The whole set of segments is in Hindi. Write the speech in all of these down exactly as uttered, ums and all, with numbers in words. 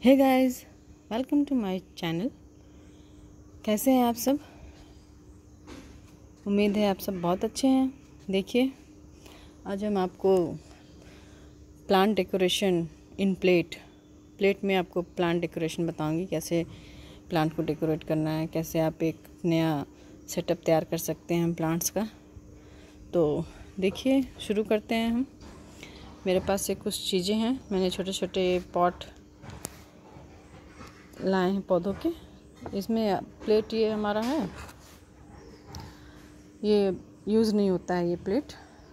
Hey guys, welcome to my channel. कैसे हैं आप सब? उम्मीद है आप सब बहुत अच्छे हैं। देखिए, आज हम आपको plant decoration in plate plate में आपको प्लांट डेकोरेशन बताऊंगी, कैसे प्लांट को डेकोरेट करना है, कैसे आप एक नया सेटअप तैयार कर सकते हैं प्लांट्स का। तो देखिए, शुरू करते हैं हम। मेरे पास से कुछ चीज़ें हैं, मैंने छोटे छोटे पॉट लाए हैं पौधों के। इसमें प्लेट ये हमारा है, ये यूज़ नहीं होता है ये प्लेट,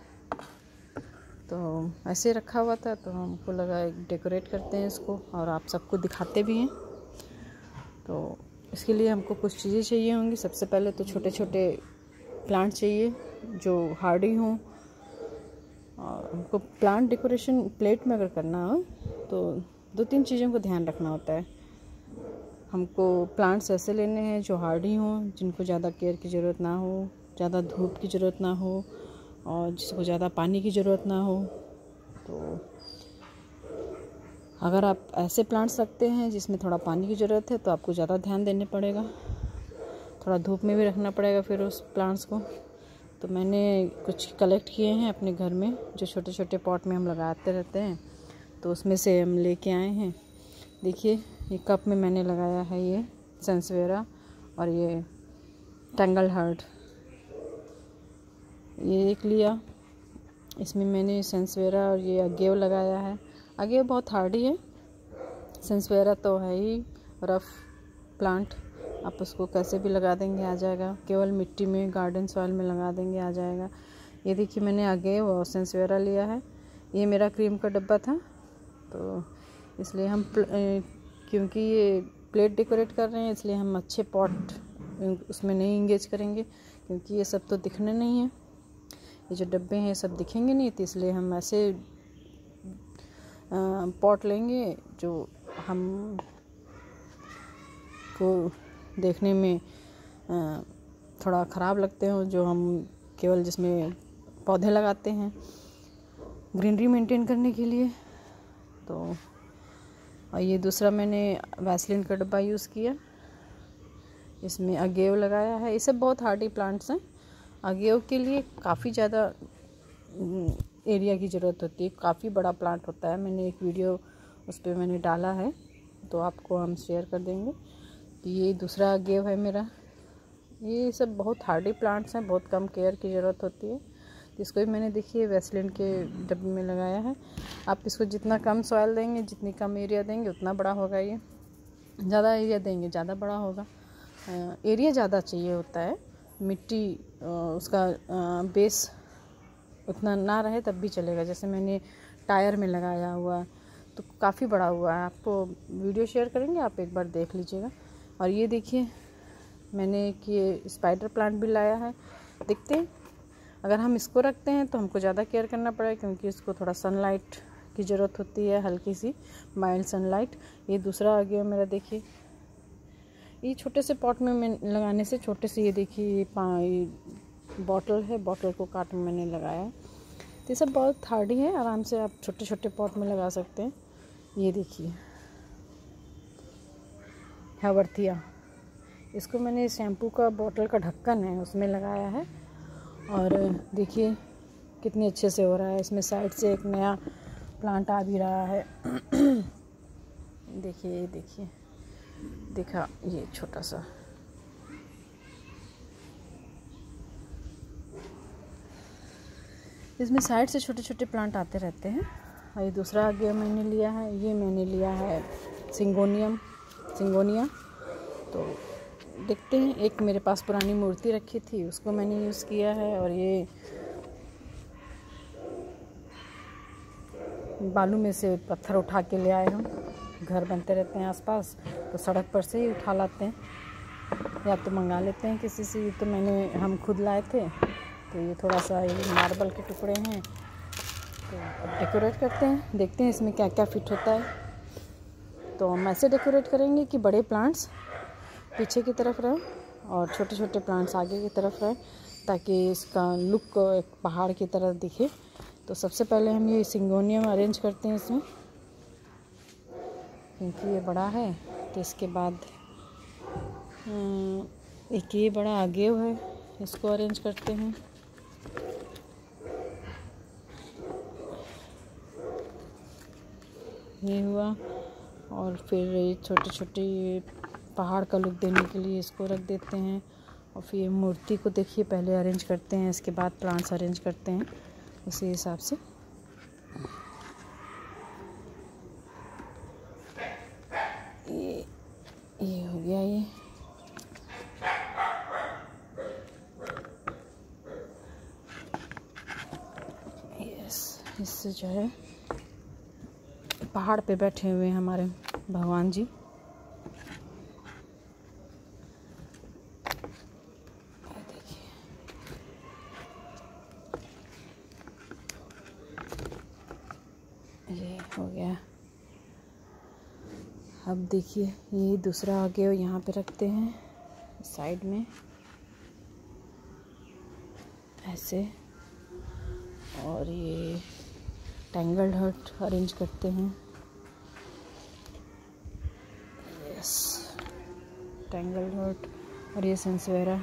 तो ऐसे रखा हुआ था, तो हमको लगा एक डेकोरेट करते हैं इसको और आप सबको दिखाते भी हैं। तो इसके लिए हमको कुछ चीज़ें चाहिए होंगी। सबसे पहले तो छोटे छोटे प्लांट चाहिए जो हार्डी हों। और हमको प्लांट डेकोरेशन प्लेट में अगर करना हो तो दो तीन चीज़ों को ध्यान रखना होता है। हमको प्लांट्स ऐसे लेने हैं जो हार्डी हों, जिनको ज़्यादा केयर की ज़रूरत ना हो, ज़्यादा धूप की ज़रूरत ना हो और जिसको ज़्यादा पानी की ज़रूरत ना हो। तो अगर आप ऐसे प्लांट्स रखते हैं जिसमें थोड़ा पानी की ज़रूरत है तो आपको ज़्यादा ध्यान देने पड़ेगा, थोड़ा धूप में भी रखना पड़ेगा फिर उस प्लांट्स को। तो मैंने कुछ कलेक्ट किए हैं अपने घर में, जो छोटे छोटे पॉट में हम लगाते रहते हैं, तो उसमें से हम लेके आए हैं। देखिए, ये कप में मैंने लगाया है ये सेंसवेरा और ये टैंगल हर्ट, ये एक लिया। इसमें मैंने सेंसवेरा और ये अगेव लगाया है। अगेव बहुत हार्डी है, सेंसवेरा तो है ही रफ प्लांट, आप उसको कैसे भी लगा देंगे आ जाएगा, केवल मिट्टी में गार्डन सॉइल में लगा देंगे आ जाएगा। ये देखिए, मैंने अगेव और सेंसवेरा लिया है। ये मेरा क्रीम का डब्बा था, तो इसलिए हम क्योंकि ये प्लेट डेकोरेट कर रहे हैं इसलिए हम अच्छे पॉट उसमें नहीं इंगेज करेंगे, क्योंकि ये सब तो दिखने नहीं है, ये जो डब्बे हैं ये सब दिखेंगे नहीं। तो इसलिए हम ऐसे पॉट लेंगे जो हम को देखने में आ, थोड़ा ख़राब लगते हो, जो हम केवल जिसमें पौधे लगाते हैं ग्रीनरी मेंटेन करने के लिए। तो और ये दूसरा मैंने वैसलीन का डब्बा यूज़ किया, इसमें अगेव लगाया है। ये सब बहुत हार्डी प्लांट्स हैं। अगेव के लिए काफ़ी ज़्यादा एरिया की ज़रूरत होती है, काफ़ी बड़ा प्लांट होता है। मैंने एक वीडियो उस पर मैंने डाला है, तो आपको हम शेयर कर देंगे। तो ये दूसरा अगेव है मेरा। ये सब बहुत हार्डी प्लांट्स हैं, बहुत कम केयर की ज़रूरत होती है। इसको भी मैंने देखिए वैसलीन के डब्बे में लगाया है। आप इसको जितना कम सॉइल देंगे, जितनी कम एरिया देंगे उतना बड़ा होगा। ये ज़्यादा एरिया देंगे ज़्यादा बड़ा होगा। एरिया ज़्यादा चाहिए होता है, मिट्टी उसका बेस उतना ना रहे तब भी चलेगा। जैसे मैंने टायर में लगाया हुआ तो काफ़ी बड़ा हुआ है, आपको वीडियो शेयर करेंगे, आप एक बार देख लीजिएगा। और ये देखिए, मैंने एक ये स्पाइडर प्लांट भी लाया है। देखते हैं, अगर हम इसको रखते हैं तो हमको ज़्यादा केयर करना पड़ेगा, क्योंकि इसको थोड़ा सनलाइट की ज़रूरत होती है, हल्की सी माइल्ड सनलाइट। ये दूसरा आ गया मेरा। देखिए, ये छोटे से पॉट में मैं लगाने से छोटे से, ये देखिए ये बॉटल है, बॉटल को काट में मैंने लगाया है। तो ये सब बहुत हार्डी है, आराम से आप छोटे छोटे पॉट में लगा सकते हैं। ये देखिए हावर्थिया, इसको मैंने शैम्पू का बॉटल का ढक्कन है उसमें लगाया है, और देखिए कितने अच्छे से हो रहा है। इसमें साइड से एक नया प्लांट आ भी रहा है। देखिए देखिए देखा, ये छोटा सा, इसमें साइड से छोटे छोटे प्लांट आते रहते हैं। और ये दूसरा आगे मैंने लिया है, ये मैंने लिया है सिंगोनियम सिंगोनिया। तो देखते हैं, एक मेरे पास पुरानी मूर्ति रखी थी उसको मैंने यूज़ किया है, और ये बालू में से पत्थर उठा के ले आए हम, घर बनते रहते हैं आसपास, तो सड़क पर से ही उठा लाते हैं या तो मंगा लेते हैं किसी से। तो मैंने हम खुद लाए थे, तो ये थोड़ा सा ये मार्बल के टुकड़े हैं। तो अब डेकोरेट करते हैं, देखते हैं इसमें क्या क्या फिट होता है। तो हम ऐसे डेकोरेट करेंगे कि बड़े प्लांट्स पीछे की तरफ रहे और छोटे छोटे प्लांट्स आगे की तरफ रहे, ताकि इसका लुक एक पहाड़ की तरह दिखे। तो सबसे पहले हम ये सिंगोनियम अरेंज करते हैं इसमें। क्योंकि ये बड़ा है। तो इसके बाद एक ये बड़ा आगे है, इसको अरेंज करते हैं। ये हुआ, और फिर ये छोटे छोटे पहाड़ का लुक देने के लिए इसको रख देते हैं। और फिर मूर्ति को देखिए पहले अरेंज करते हैं, इसके बाद प्लांट्स अरेंज करते हैं उसी हिसाब से। ये ये हो गया ये। यस, इससे जो है पहाड़ पे बैठे हुए हैं हमारे भगवान जी। देखिए ये हो गया। अब देखिए ये दूसरा आगे यहाँ पे रखते हैं साइड में ऐसे, और ये टैंगल्ड हर्ट अरेंज करते हैं। Yes, tangled heart. और ये सनसवेरा,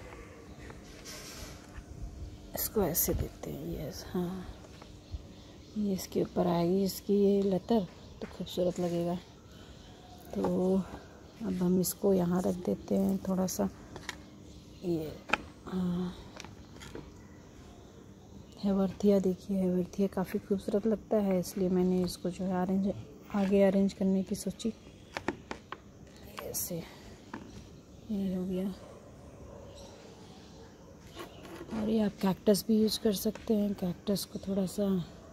इसको ऐसे देते हैं। यस, हाँ, ये इसके ऊपर आएगी इसकी ये लतर, तो खूबसूरत लगेगा। तो अब हम इसको यहाँ रख देते हैं थोड़ा सा। ये हाँ, हेवरथिया, देखिए हेवरथिया काफ़ी खूबसूरत लगता है, इसलिए मैंने इसको जो है अरेंज आगे अरेंज करने की सोची। ऐसे ये हो गया। और ये आप कैक्टस भी यूज़ कर सकते हैं। कैक्टस को थोड़ा सा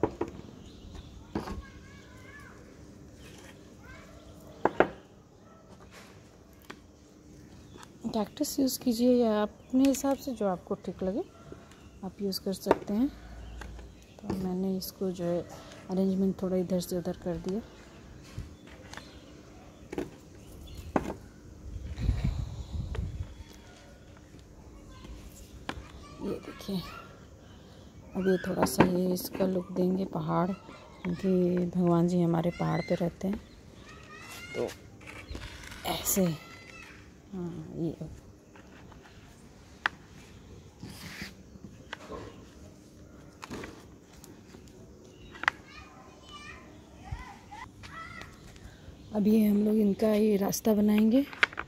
कैक्टस यूज़ कीजिए, या अपने हिसाब से जो आपको ठीक लगे आप यूज़ कर सकते हैं। तो मैंने इसको जो है अरेंजमेंट थोड़ा इधर से उधर कर दिया। ये देखिए, अब ये थोड़ा सा ये इसका लुक देंगे पहाड़, क्योंकि भगवान जी हमारे पहाड़ पे रहते हैं। तो ऐसे, हाँ, ये अब ये हम लोग इनका ये रास्ता बनाएंगे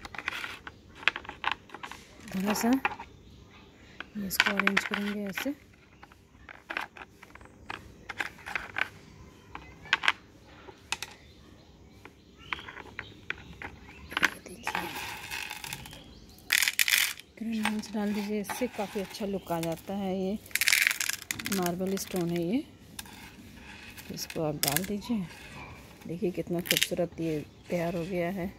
थोड़ा सा। ये इसको अरेंज करेंगे ऐसे। देखिए ग्रेनाइट्स डाल दीजिए, इससे काफ़ी अच्छा लुक आ जाता है। ये मार्बल स्टोन है ये, इसको आप डाल दीजिए। देखिए कितना खूबसूरत ये तैयार हो गया है।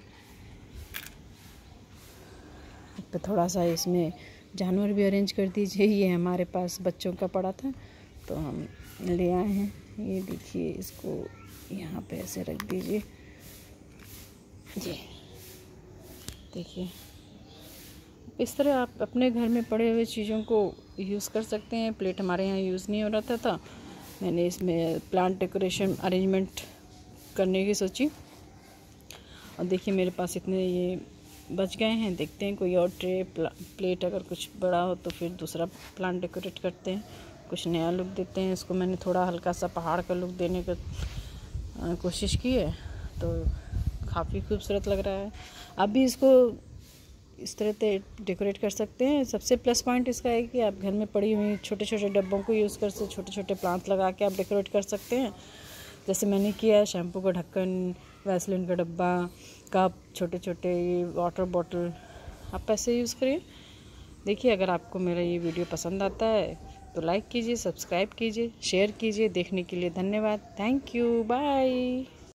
तो थोड़ा सा इसमें जानवर भी अरेंज कर दीजिए। ये हमारे पास बच्चों का पड़ा था तो हम ले आए हैं। ये देखिए, इसको यहाँ पे ऐसे रख दीजिए जी। देखिए इस तरह आप अपने घर में पड़े हुए चीज़ों को यूज़ कर सकते हैं। प्लेट हमारे यहाँ यूज़ नहीं हो रहा था, था मैंने इसमें प्लांट डेकोरेशन अरेंजमेंट करने की सोची। और देखिए मेरे पास इतने ये बच गए हैं। देखते हैं कोई और ट्रे प्लेट अगर कुछ बड़ा हो तो फिर दूसरा प्लांट डेकोरेट करते हैं, कुछ नया लुक देते हैं। इसको मैंने थोड़ा हल्का सा पहाड़ का लुक देने का कोशिश की है, तो काफ़ी खूबसूरत लग रहा है। आप भी इसको इस तरह से डेकोरेट कर सकते हैं। सबसे प्लस पॉइंट इसका है कि आप घर में पड़ी हुई छोटे छोटे डब्बों को यूज़ कर से छोटे छोटे प्लांट लगा के आप डेकोरेट कर सकते हैं। जैसे मैंने किया है, शैम्पू का ढक्कन, वैसलीन का डब्बा, कप, छोटे छोटे वाटर बॉटल, आप ऐसे यूज़ करिए। देखिए अगर आपको मेरा ये वीडियो पसंद आता है तो लाइक कीजिए, सब्सक्राइब कीजिए, शेयर कीजिए। देखने के लिए धन्यवाद। Thank you, bye.